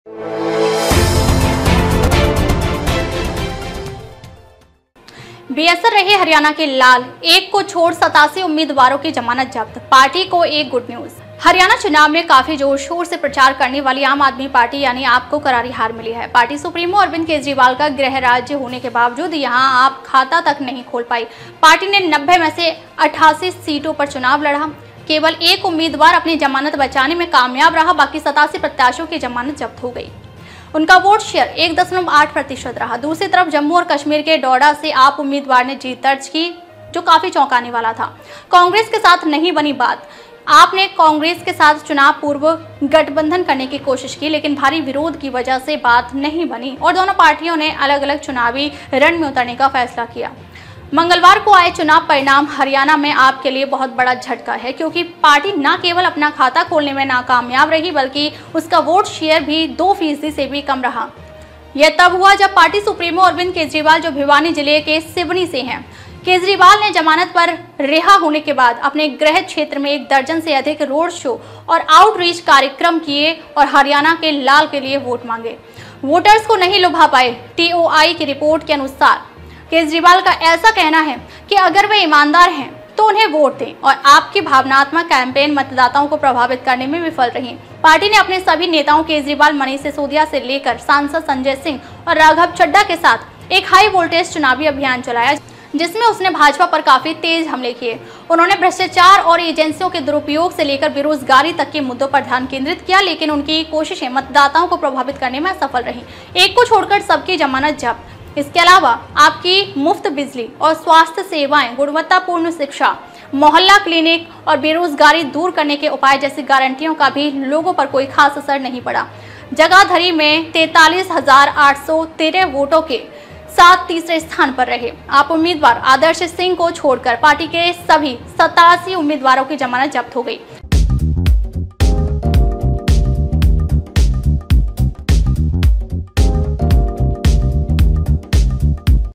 बेअसर रहे हरियाणा के लाल, एक को छोड़ 87 उम्मीदवारों की जमानत जब्त। पार्टी को एक गुड न्यूज। हरियाणा चुनाव में काफी जोर शोर से प्रचार करने वाली आम आदमी पार्टी यानी आप को करारी हार मिली है। पार्टी सुप्रीमो अरविंद केजरीवाल का गृह राज्य होने के बावजूद यहां आप खाता तक नहीं खोल पाई। पार्टी ने 90 में से 88 सीटों पर चुनाव लड़ा। केवल एक उम्मीदवार अपनी जमानत बचाने में कामयाब रहा, बाकी 87 प्रत्याशियों की जमानत जब्त हो गई। उनका वोट शेयर 1.8% रहा। दूसरी तरफ जम्मू और कश्मीर के डोडा से आप उम्मीदवार ने जीत दर्ज की, जो काफी चौंकाने वाला था। कांग्रेस के साथ नहीं बनी बात। आपने कांग्रेस के साथ चुनाव पूर्व गठबंधन करने की कोशिश की, लेकिन भारी विरोध की वजह से बात नहीं बनी और दोनों पार्टियों ने अलग अलग चुनावी रण में उतरने का फैसला किया। मंगलवार को आए चुनाव परिणाम हरियाणा में आपके लिए बहुत बड़ा झटका है, क्योंकि पार्टी न केवल अपना खाता खोलने में नाकामयाब रही, बल्कि उसका वोट शेयर भी 2% से भी कम रहा। यह तब हुआ जब पार्टी सुप्रीमो अरविंद केजरीवाल, जो भिवानी जिले के सिवनी से हैं, केजरीवाल ने जमानत पर रिहा होने के बाद अपने गृह क्षेत्र में 1 दर्जन से अधिक रोड शो और आउटरीच कार्यक्रम किए और हरियाणा के लाल के लिए वोट मांगे। वोटर्स को नहीं लुभा पाए। TOI की रिपोर्ट के अनुसार केजरीवाल का ऐसा कहना है कि अगर वे ईमानदार हैं तो उन्हें वोट दें, और आपकी भावनात्मक कैंपेन मतदाताओं को प्रभावित करने में विफल रही। पार्टी ने अपने सभी नेताओं केजरीवाल, मनीष सिसोदिया से लेकर सांसद संजय सिंह और राघव चड्ढा के साथ एक हाई वोल्टेज चुनावी अभियान चलाया, जिसमें उसने भाजपा पर काफी तेज हमले किए। उन्होंने भ्रष्टाचार और एजेंसियों के दुरुपयोग से लेकर बेरोजगारी तक के मुद्दों पर ध्यान केंद्रित किया, लेकिन उनकी कोशिशें मतदाताओं को प्रभावित करने में असफल रही। एक को छोड़कर सबकी जमानत जब्त। इसके अलावा आपकी मुफ्त बिजली और स्वास्थ्य सेवाएं, गुणवत्तापूर्ण शिक्षा, मोहल्ला क्लिनिक और बेरोजगारी दूर करने के उपाय जैसी गारंटियों का भी लोगों पर कोई खास असर नहीं पड़ा। जगाधरी में 43,813 वोटों के साथ तीसरे स्थान पर रहे। आप उम्मीदवार आदर्श सिंह को छोड़कर पार्टी के सभी 87 उम्मीदवारों की जमानत जब्त हो गई।